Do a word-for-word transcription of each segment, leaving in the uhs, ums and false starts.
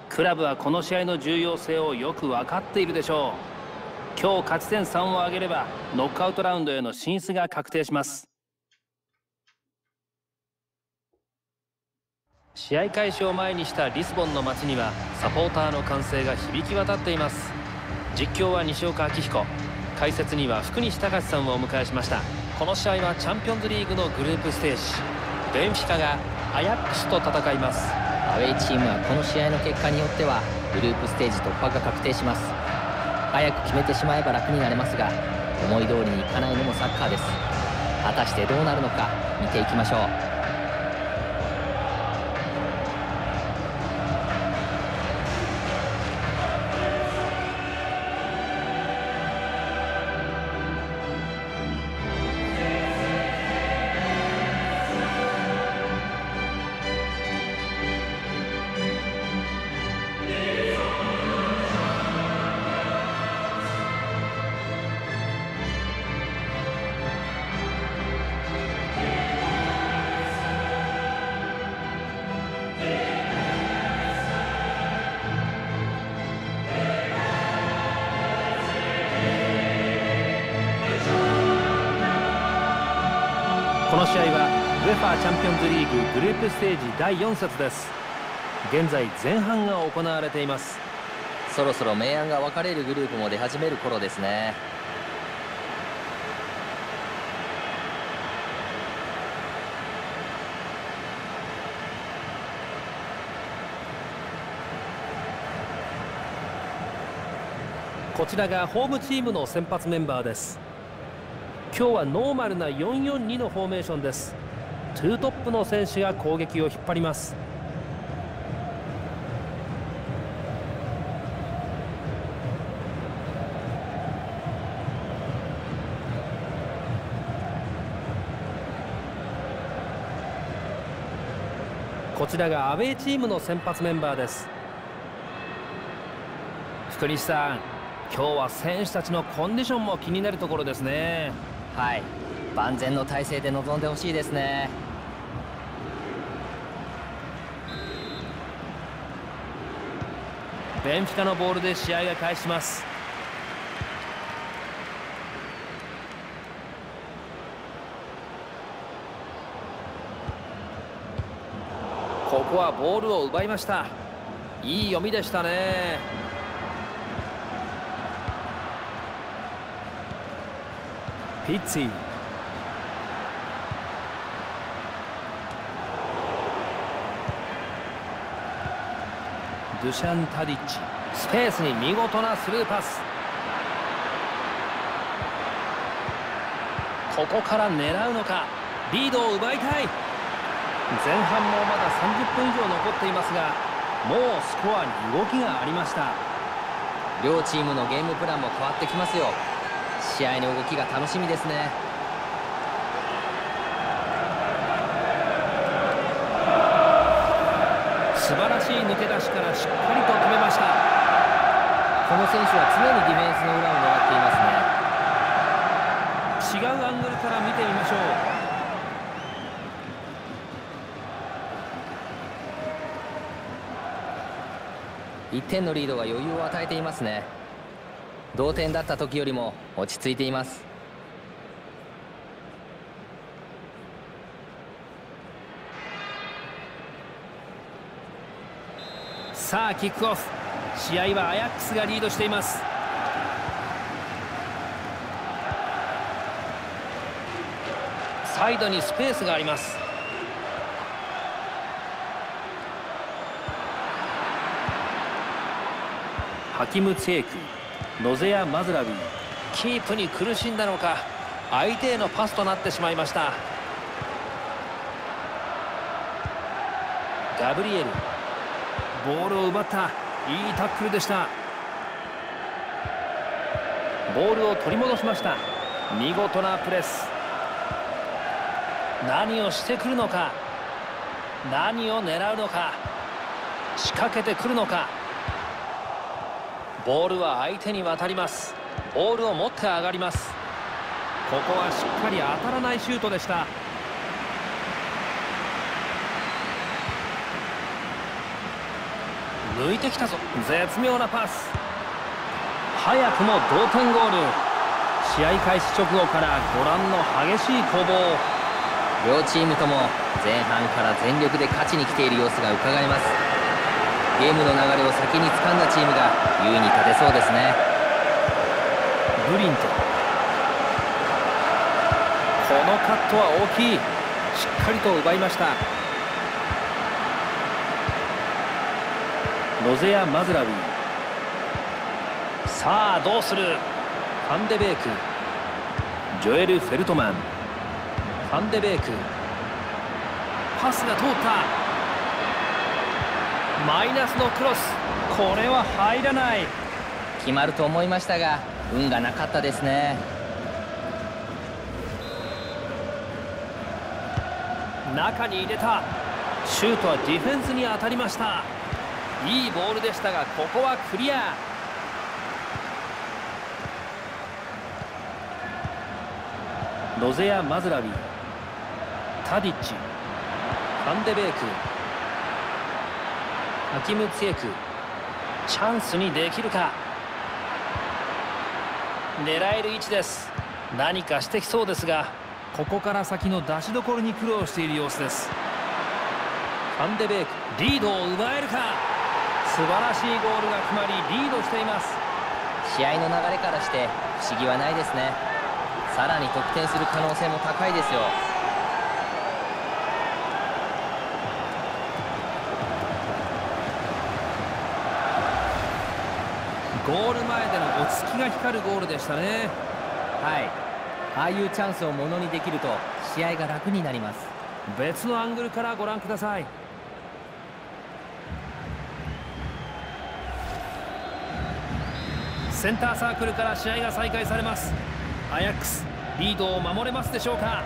クラブはこの試合の重要性をよく分かっているでしょう。今日勝ち点さんを挙げればノックアウトラウンドへの進出が確定します。試合開始を前にしたリスボンの街にはサポーターの歓声が響き渡っています。実況は西岡明彦、解説には福西隆さんをお迎えしました。この試合はチャンピオンズリーグのグループステージ、ベンフィカがアヤックスと戦います。 アウェイチームはこの試合の結果によってはグループステージ突破が確定します。早く決めてしまえば楽になれますが、思い通りにいかないのもサッカーです。果たしてどうなるのか見ていきましょう。 この試合はウェファーチャンピオンズリーググループステージだいよん節です。現在前半が行われています。 そろそろ明暗が分かれるグループも出始める頃ですね。 こちらがホームチームの先発メンバーです。今日はノーマルな よんよんに のフォーメーションです。ツートップの選手が攻撃を引っ張ります。こちらがアウェーチームの先発メンバーです。福西さん、今日は選手たちのコンディションも気になるところですね。 はい、万全の体制で臨んでほしいですね。 ベンフィカのボールで試合が開始します。ここはボールを奪いました。いい読みでしたね。ピッツィ、ドゥシャン・タディッチ、スペースに見事なスルーパス。ここから狙うのか、リードを奪いたい。前半もまださんじゅっぷん以上残っていますが、もうスコアに動きがありました。 両チームのゲームプランも変わってきますよ。試合の動きが楽しみですね。 素晴らしい抜け出しからしっかりと決めました。 この選手は常にディフェンスの裏を狙っていますね。 違うアングルから見てみましょう。 いってんのリードが余裕を与えていますね。同点だった時よりも落ち着いています。 さあキックオフ。試合はアヤックスがリードしています。サイドにスペースがあります。ハキム・ツェーク、ノゼア・マズラウィ、キープに苦しんだのか、相手へのパスとなってしまいました。ガブリエル、ボールを奪った。いいタックルでした。ボールを取り戻しました。見事なプレス。何をしてくるのか、何を狙うのか、仕掛けてくるのか。ボールは相手に渡ります。ボールを持って上がります。ここはしっかり当たらないシュートでした。 抜いてきたぞ。絶妙なパス。早くも同点ゴール。試合開始直後からご覧の激しい攻防。 両チームとも前半から全力で勝ちに来ている様子がうかがえます。ゲームの流れを先に掴んだチームが優位に立てそうですね。 ブリント、このカットは大きい。しっかりと奪いました。ロゼア・マズラウィ。さあどうする。ファンデベーク、ジョエル・フェルトマン、ファンデベーク、パスが通った。マイナスのクロス、これは入らない。 決まると思いましたが運がなかったですね。 中に入れた。シュートはディフェンスに当たりました。いいボールでしたがここはクリア。ロゼア・マズラウィ、タディッチ、ファンデベーク、ハキム・ツィエク。チャンスにできるか。狙える位置です。何かしてきそうですがここから先の出しどころに苦労している様子です。ファンデベーク、リードを奪えるか。素晴らしいゴールが決まりリードしています。 試合の流れからして不思議はないですね。さらに得点する可能性も高いですよ。 ゴール前での落ち着きが光るゴールでしたね。 はい、ああいうチャンスをものにできると試合が楽になります。 別のアングルからご覧ください。センターサークルから試合が再開されます。アヤックスリードを守れますでしょうか。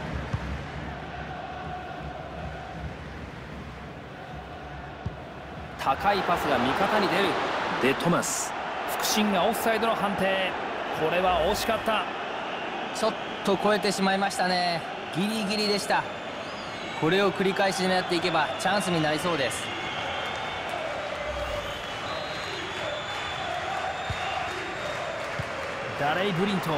高いパスが味方に出る。デトマス、副審がオフサイドの判定。これは惜しかった。 ちょっと超えてしまいましたね。ギリギリでした。これを繰り返し狙っていけばチャンスになりそうです。 ダレイ・ブリント、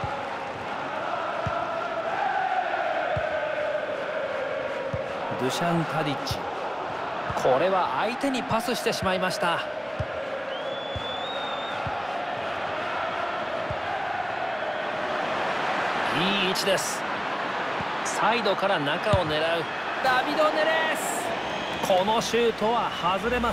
ドゥシャン・タディッチ。これは相手にパスしてしまいました。いい位置です。サイドから中を狙うダビド・ネレス。このシュートは外れます。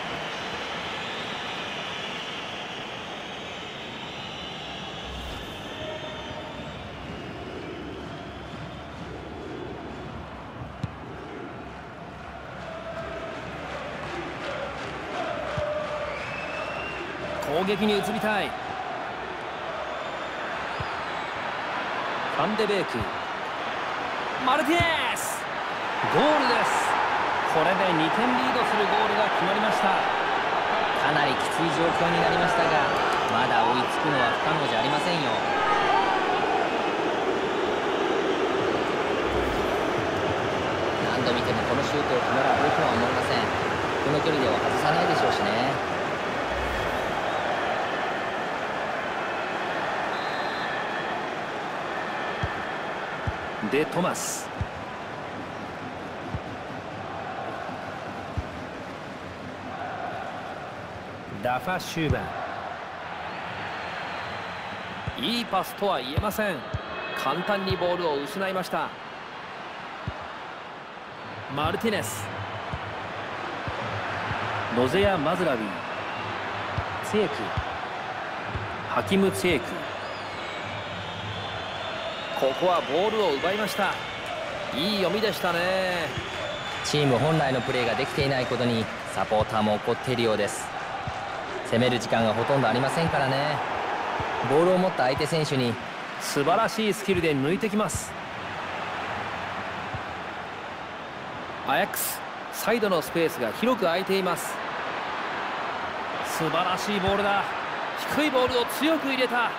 攻撃に移りたい。ファンデベーク、マルティネス、ゴールです。これでにてんリードするゴールが決まりました。 かなりきつい状況になりましたがまだ追いつくのは不可能じゃありませんよ。何度見てもこのシュートを決められるとは思いません。この距離では外さないでしょうしね。 デトマス、ラファ・シューバー。いいパスとは言えません。簡単にボールを失いました。マルティネス、ロゼア・マズラウィ、ツィエク、ハキム・ツィエク。ここはボールを奪いました。いい読みでしたね。 チーム本来のプレーができていないことにサポーターも怒っているようです。攻める時間がほとんどありませんからね。ボールを持った相手選手に素晴らしいスキルで抜いてきます。アヤックスサイドのスペースが広く空いています。素晴らしいボールだ。低いボールを強く入れた。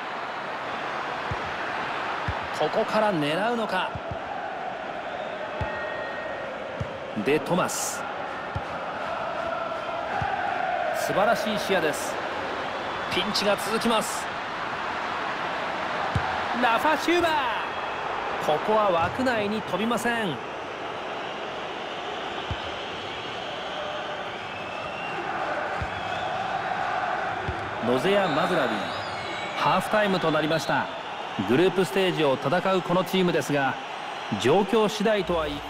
ここから狙うのか。デトマス、 素晴らしい視野です。ピンチが続きます。ラファ・シューバー、ここは枠内に飛びません。ロゼア・マズラウィ、ハーフタイムとなりました。グループステージを戦うこのチームですが、状況次第とはいえ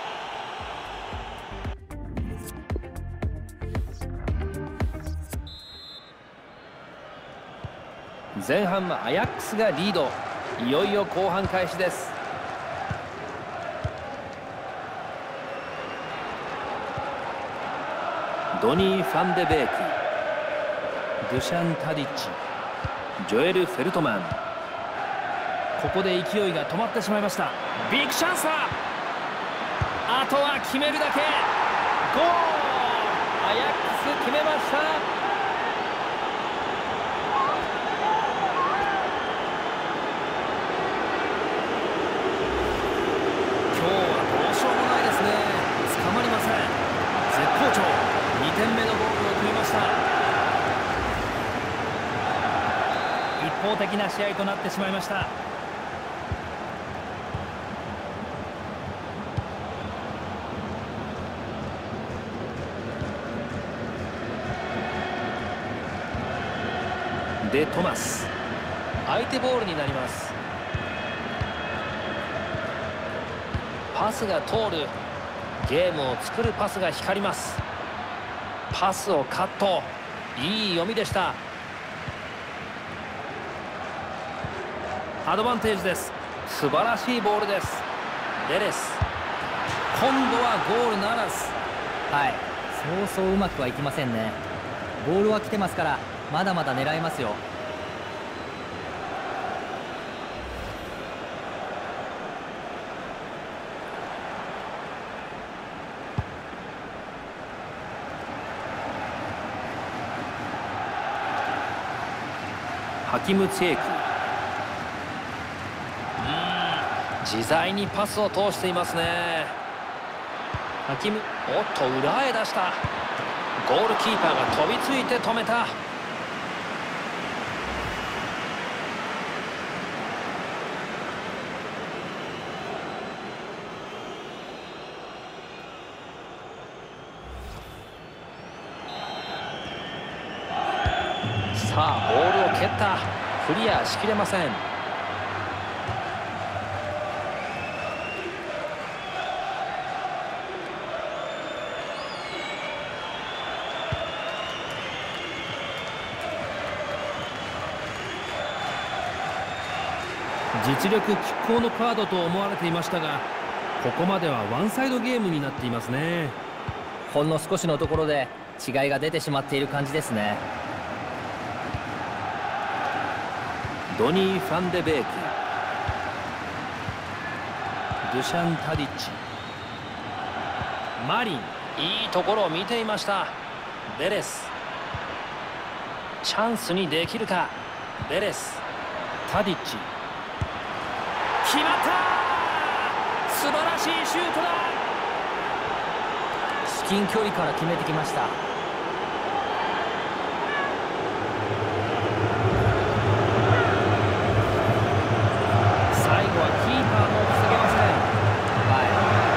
前半はアヤックスがリード。いよいよ後半開始です。ドニー・ファンデベーク、ドゥシャン・タディッチ、ジョエル・フェルトマン。ここで勢いが止まってしまいました。ビッグチャンスだ。あとは決めるだけ。ゴール、アヤックス決めました。にてんめのゴールを決めました。一方的な試合となってしまいました。でトマス、相手ボールになります。パスが通る。ゲームを作るパスが光ります。パスをカット、いい読みでした。アドバンテージです。素晴らしいボールです。レレス、今度はゴールならず。 はい、そうそううまくはいきませんね。ボールは来てますから、まだまだ狙えますよ。 ハキム・チェーク、自在にパスを通していますね。ハキム、おっと裏へ出した。ゴールキーパーが飛びついて止めた。さあボールを蹴った。クリアしきれません。実力拮抗のカードと思われていましたが、ここまではワンサイドゲームになっていますね。 ほんの少しのところで違いが出てしまっている感じですね。 ドニー・ファンデベーク、ドゥシャン・タディッチ、マリン、いいところを見ていました。レレス、チャンスにできるか。レレス、タディッチ、決まった。素晴らしいシュートだ。 至近距離から決めてきました。 最後はキーパーも防げません。 はい、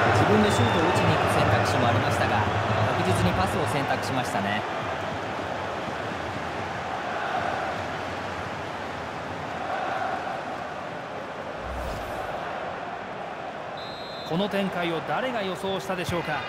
自分でシュートを打ちに行く選択肢もありましたが、確実にパスを選択しましたね。 この展開を誰が予想したでしょうか。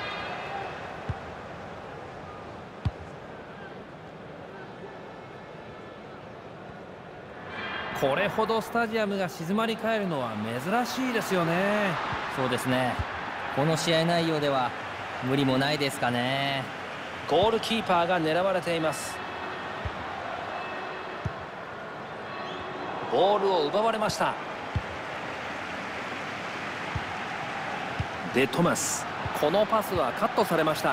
これほどスタジアムが静まり返るのは珍しいですよね。 そうですね。この試合内容では無理もないですかね。 ゴールキーパーが狙われています。ボールを奪われました。でトマス、このパスはカットされました。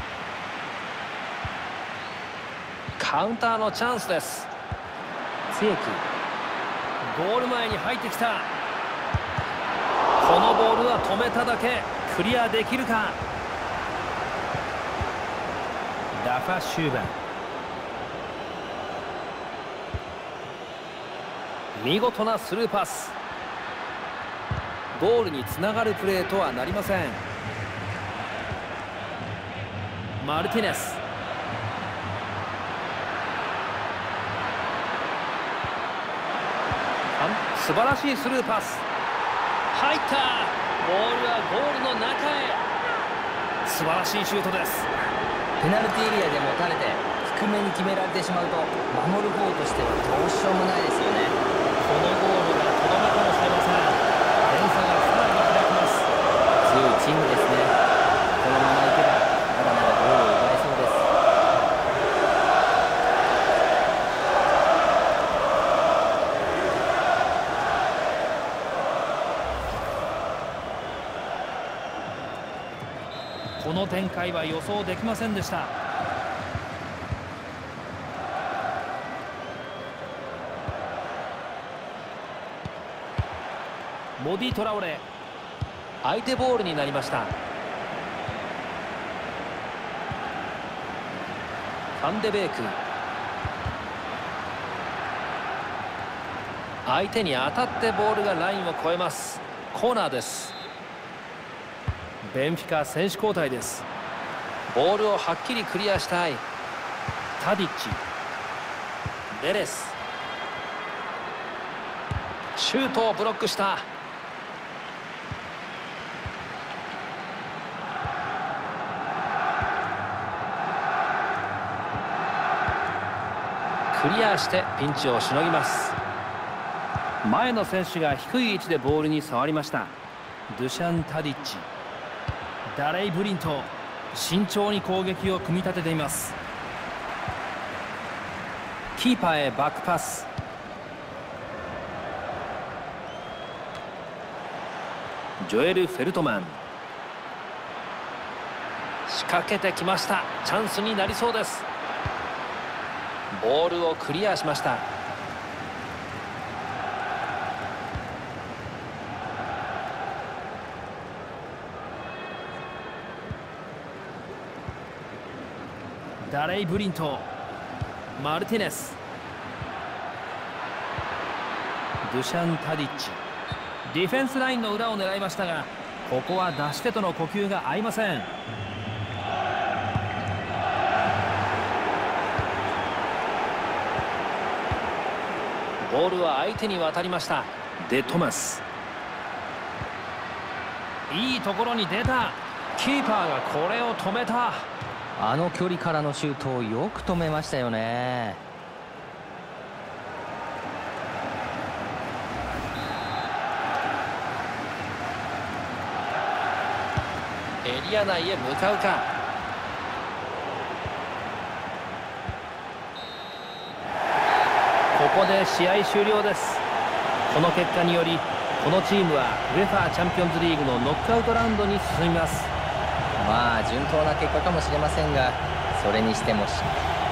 カウンターのチャンスです。ツエク、ゴール前に入ってきた。このボールは止めただけ。クリアできるか。ラファ・シューバー、 見事なスルーパス。ゴールにつながるプレーとはなりません。マルティネス、素晴らしいスルーパス。入った。ボールはゴールの中へ。素晴らしいシュートです。 ペナルティーエリアで持たれて低めに決められてしまうと、守る方としてはどうしようもないですよね。 このゴールがとどめかもしれません。点差がさらに開きます。 強いチームですね。このままいけばまだまだゴールを奪えそうです。 この展開は予想できませんでした。モディ・トラオレ、相手ボールになりました。ファンデベーク、相手に当たってボールがラインを越えます。コーナーです。ベンフィカ選手交代です。ボールをはっきりクリアしたい。タディッチ、レレス、シュートをブロックした。クリアしてピンチをしのぎます。前の選手が低い位置でボールに触りました。ドゥシャン・タディッチ、ダレイ・ブリント、慎重に攻撃を組み立てています。キーパーへバックパス。ジョエル・フェルトマン、仕掛けてきました。チャンスになりそうです。ボールをクリアしました。ダレイ・ブリント、マルティネス、ドゥシャン・タディッチ、ディフェンスラインの裏を狙いましたが、ここは出し手との呼吸が合いません。ボールは相手に渡りました。デ・トマス、いいところに出た。キーパーがこれを止めた。 あの距離からのシュートをよく止めましたよね。 エリア内へ向かうか。ここで試合終了です。この結果によりこのチームはウェファーチャンピオンズリーグのノックアウトラウンドに進みます。 まあ順当な結果かもしれませんが、それにしてもしっ